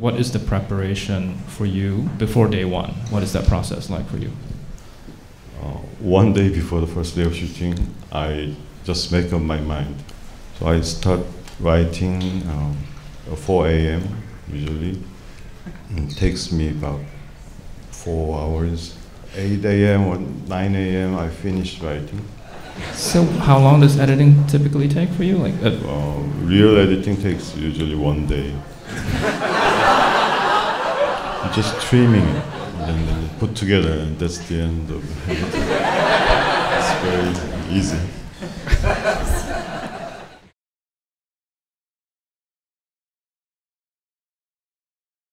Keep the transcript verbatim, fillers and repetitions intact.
What is the preparation for you before day one? What is that process like for you? Uh, one day before the first day of shooting, I just make up my mind. So I start writing um, at four A M usually. It takes me about four hours. eight A M or nine A M I finish writing. So how long does editing typically take for you? Like, uh, uh, real editing takes usually one day. Just trimming it and then put together, and that's the end of it. It's very easy.